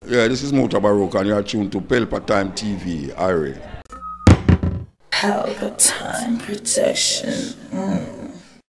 Yeah, this is Mutabaruka and you're tuned to Pelpa Time TV, Irie. Pelpa Time Protection.